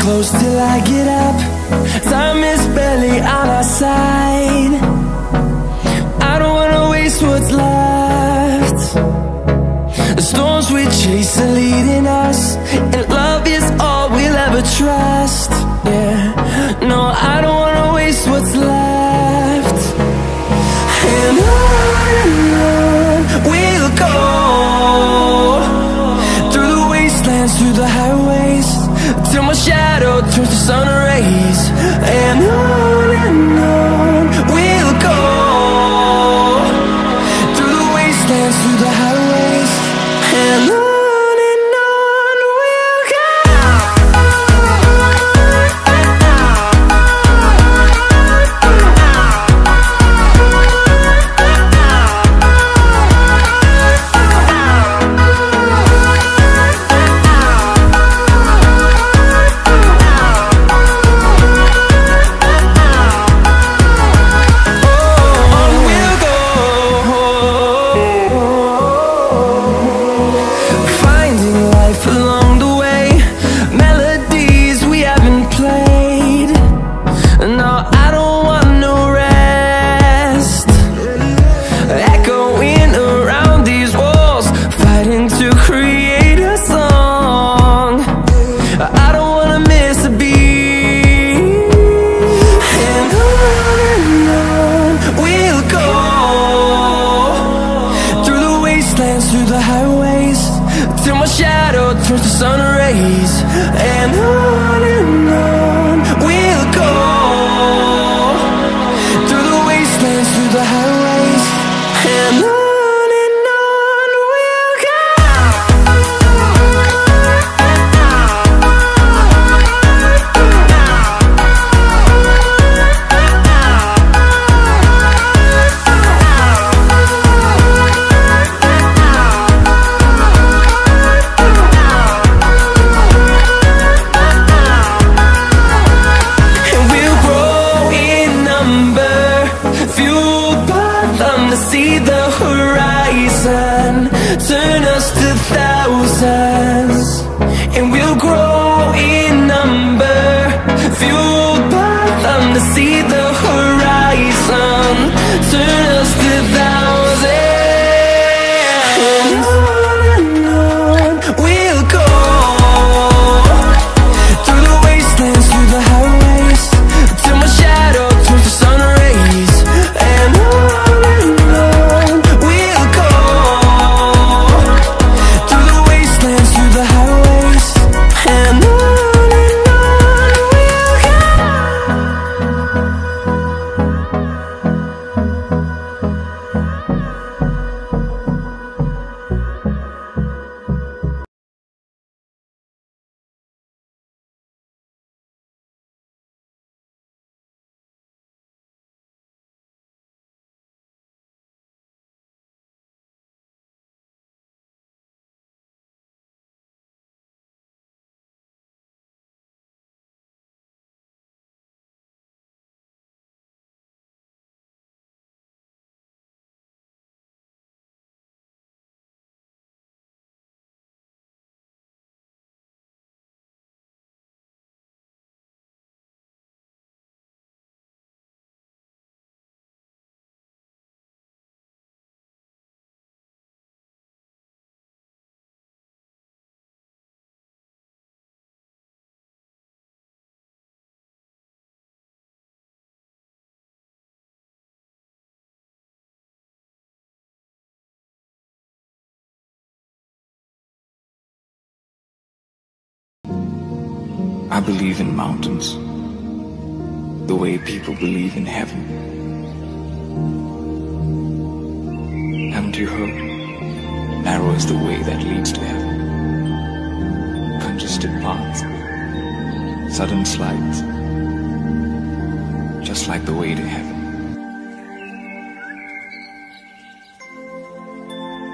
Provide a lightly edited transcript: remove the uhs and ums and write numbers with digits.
close till I get up. Time is barely on our side. I don't wanna waste what's left. The storms we chase are leading us, and love is all we'll ever trust. Yeah, no, I don't wanna waste what's left. And on we'll go, through the wastelands, through the highways, till my shadow turns to sun rays. And on we'll go, through the wastelands, through the highways, and on we'll go. Through the highways, till my shadow turns to sun rays. And on we'll go, through the wastelands, through the highways, and on we'll go. See the horizon, turn us to thousands, and we'll grow in number, fueled by them. To see the horizon, turn us to thousands, and on we'll go, through the wastelands, through the highways, till my shadow turns to sun rays. And I believe in mountains, the way people believe in heaven. Haven't you heard? Narrow is the way that leads to heaven. Congested paths, sudden slides, just like the way to heaven.